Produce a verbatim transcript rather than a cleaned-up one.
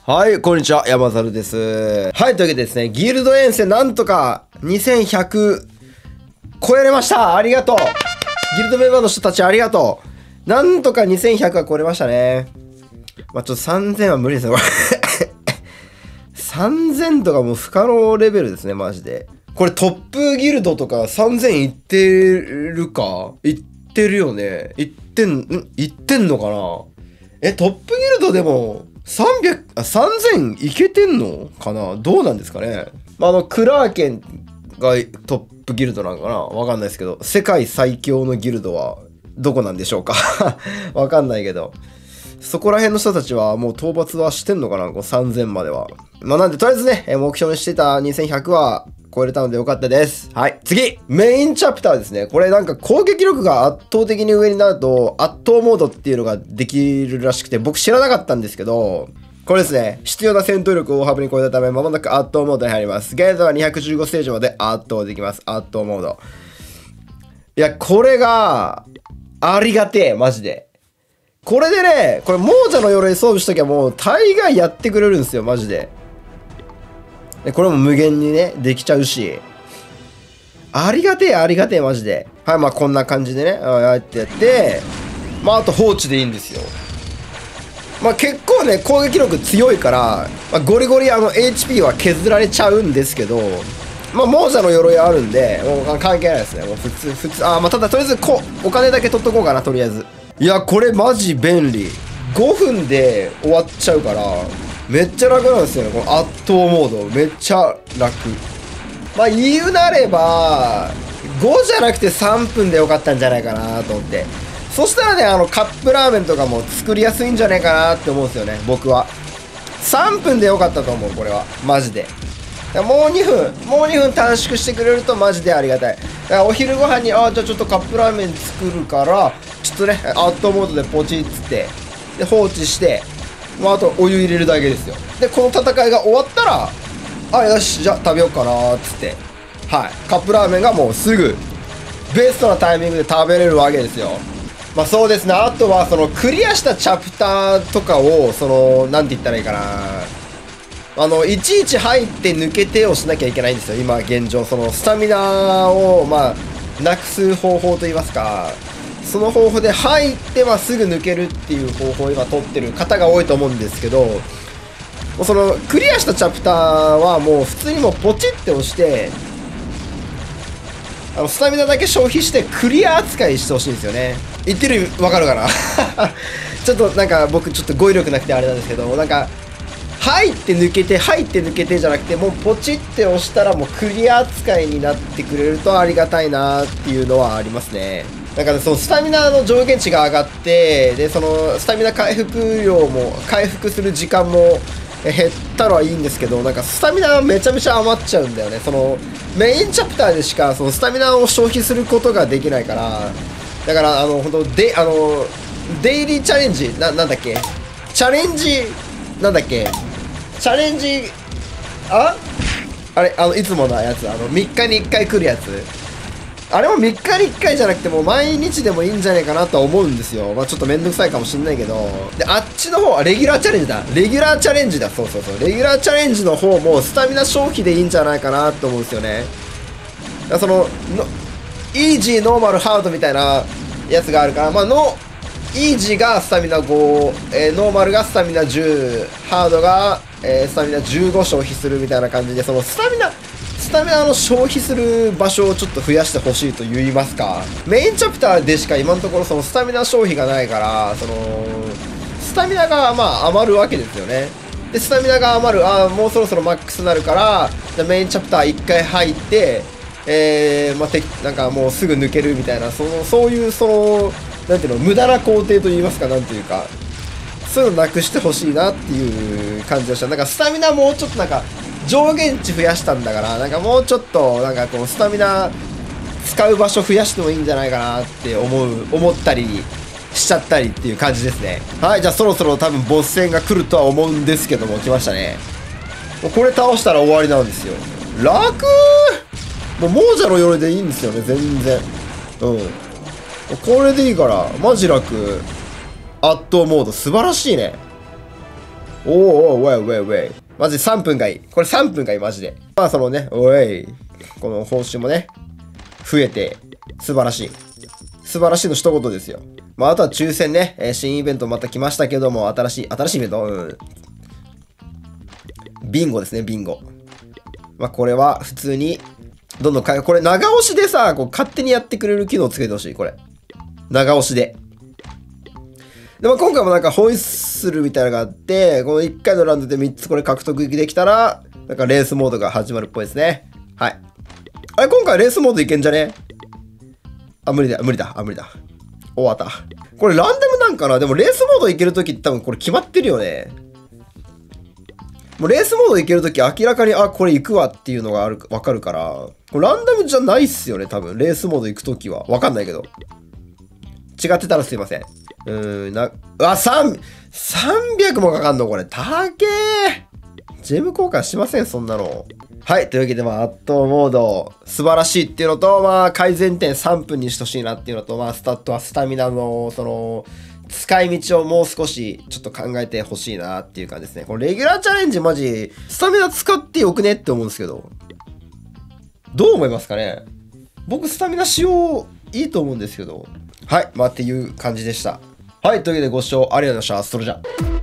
はい、こんにちは、山猿です。はい、というわけでですね、ギルド遠征なんとかにせんひゃく超えれました。ありがとう。ギルドメンバーの人たちありがとう。なんとかにせんひゃくは超えれましたね。まあ、ちょっとさんぜんは無理ですね、これ。さんぜんとかもう不可能レベルですね、マジで。これトップギルドとかさんぜんいってるか？いってるよね。いってん、んいってんのかな？え、トップギルドでもさんびゃく、あ、さんぜんいけてんのかな？どうなんですかね。まあ、あの、クラーケンがトップギルドなんかな？わかんないですけど、世界最強のギルドはどこなんでしょうか？わかんないけど。そこら辺の人たちはもう討伐はしてんのかな？こうさんぜんまでは。まあ、なんで、とりあえずね、目標にしてたにせんひゃくは超えれたのでよかったです。はい。次メインチャプターですね。これなんか攻撃力が圧倒的に上になると、圧倒モードっていうのができるらしくて、僕知らなかったんですけど、これですね。必要な戦闘力を大幅に超えたため、まもなく圧倒モードに入ります。現在はにひゃくじゅうごステージまで圧倒できます。圧倒モード。いや、これが、ありがてえ、マジで。これでね、これ、亡者の鎧装備しときゃもう、大概やってくれるんですよ、マジで。で、これも無限にね、できちゃうし。ありがてえ、ありがてえ、マジで。はい、まあこんな感じでね、ああやってやって、まああと放置でいいんですよ。まあ結構ね、攻撃力強いから、まあ、ゴリゴリあの エイチピー は削られちゃうんですけど、まあ亡者の鎧あるんで、もう関係ないですね。もう普通、普通、あ、まあただとりあえずこお金だけ取っとこうかな、とりあえず。いや、これマジ便利。ごふんで終わっちゃうから、めっちゃ楽なんですよね、この圧倒モード。めっちゃ楽。まあ言うなれば、ごじゃなくてさんぷんでよかったんじゃないかなと思って。そしたらね、あの、カップラーメンとかも作りやすいんじゃないかなって思うんですよね、僕は。さんぷんでよかったと思う、これは。マジで。もうにふん、もうにふん短縮してくれるとマジでありがたい。だからお昼ご飯に、ああ、じゃあちょっとカップラーメン作るから、ちょっとね、アットモードでポチッつって、で、放置して、まあ、あとお湯入れるだけですよ。で、この戦いが終わったら、あ、よし、じゃあ食べようかなーっつって、はい、カップラーメンがもうすぐ、ベストなタイミングで食べれるわけですよ。まあそうですね、あとはそのクリアしたチャプターとかを、その、なんて言ったらいいかな、あの、いちいち入って抜けてをしなきゃいけないんですよ、今現状。その、スタミナを、まあ、なくす方法といいますか、その方法で入ってはすぐ抜けるっていう方法を今取ってる方が多いと思うんですけど、もうそのクリアしたチャプターはもう普通にもうポチって押して、あのスタミナだけ消費してクリア扱いしてほしいんですよね。言ってる意味わかるかな？ちょっとなんか僕ちょっと語彙力なくてあれなんですけど、なんか入って抜けて入って抜けてじゃなくて、もうポチって押したらもうクリア扱いになってくれるとありがたいなっていうのはありますね。だからそのスタミナの上限値が上がって、でそのスタミナ回復量も回復する時間も減ったのはいいんですけど、なんかスタミナはめちゃめちゃ余っちゃうんだよね。そのメインチャプターでしかそのスタミナを消費することができないから、だからあの本当であのデイリーチャレンジな、なんだっけチャレンジなんだっけチャレンジああれあのいつものやつ、あのみっかにいっかい来るやつ、あれもみっかにいっかいじゃなくてもう毎日でもいいんじゃないかなとは思うんですよ。まあちょっとめんどくさいかもしんないけど。で、あっちの方はレギュラーチャレンジだ。レギュラーチャレンジだ。そうそうそう。レギュラーチャレンジの方もスタミナ消費でいいんじゃないかなと思うんですよね。だからその、のイージー、ノーマル、ハードみたいなやつがあるから、まあの、イージーがスタミナご、えー、ノーマルがスタミナじゅう、ハードが、えー、スタミナじゅうご消費するみたいな感じで、そのスタミナ、スタミナの消費する場所をちょっと増やしてほしいと言いますか、メインチャプターでしか今のところそのスタミナ消費がないから、そのスタミナがまあ余るわけですよね。でスタミナが余る、ああもうそろそろマックスになるから、じゃメインチャプターいっかい入って、えー、まあてなんかもうすぐ抜けるみたいな、そのそういうそのなんていうの、無駄な工程と言いますか、なんていうか、そういうのなくしてほしいなっていう感じでした。なんかスタミナもうちょっとなんか上限値増やしたんだから、なんかもうちょっとなんかこうスタミナ使う場所増やしてもいいんじゃないかなって思う思ったりしちゃったりっていう感じですね。はい、じゃあそろそろ多分ボス戦が来るとは思うんですけども、来ましたね。もうこれ倒したら終わりなんですよ。楽ー。もう亡者の鎧でいいんですよね、全然。うん、これでいいからマジ楽。圧倒モード素晴らしいね。 おーおー、ウェイウェイウェイ。マジさんぷんがいい。これさんぷんがいい、マジで。まあそのね、おい。この報酬もね、増えて、素晴らしい。素晴らしいの一言ですよ。まああとは抽選ね、えー、新イベントまた来ましたけども、新しい、新しいイベントうん。ビンゴですね、ビンゴ。まあこれは普通に、どんどんか、これ長押しでさ、こう勝手にやってくれる機能つけてほしい、これ。長押しで。でも今回もなんかホイッスルみたいなのがあって、このいっかいのラウンドでみっつこれ獲得できたら、なんかレースモードが始まるっぽいですね。はい。あれ、今回レースモードいけんじゃね？あ、無理だ、無理だ、あ、無理だ。終わった。これランダムなんかな？でもレースモードいけるときって多分これ決まってるよね。もうレースモードいけるとき明らかに、あ、これ行くわっていうのがある、わかるから、これランダムじゃないっすよね、多分。レースモード行くときは。わかんないけど。違ってたらすいません。うーん、な、あ、三、三百もかかんのこれ。たけー。ジェム交換しません、そんなの。はい。というわけで、まあ、圧倒モード、素晴らしいっていうのと、まあ、改善点さんぷんにしてほしいなっていうのと、まあ、スタットはスタミナの、その、使い道をもう少しちょっと考えてほしいなっていう感じですね。これレギュラーチャレンジマジ、スタミナ使ってよくねって思うんですけど。どう思いますかね？僕スタミナ使用いいと思うんですけど。はい。まあっていう感じでした。はい。というわけでご視聴ありがとうございました。それじゃ。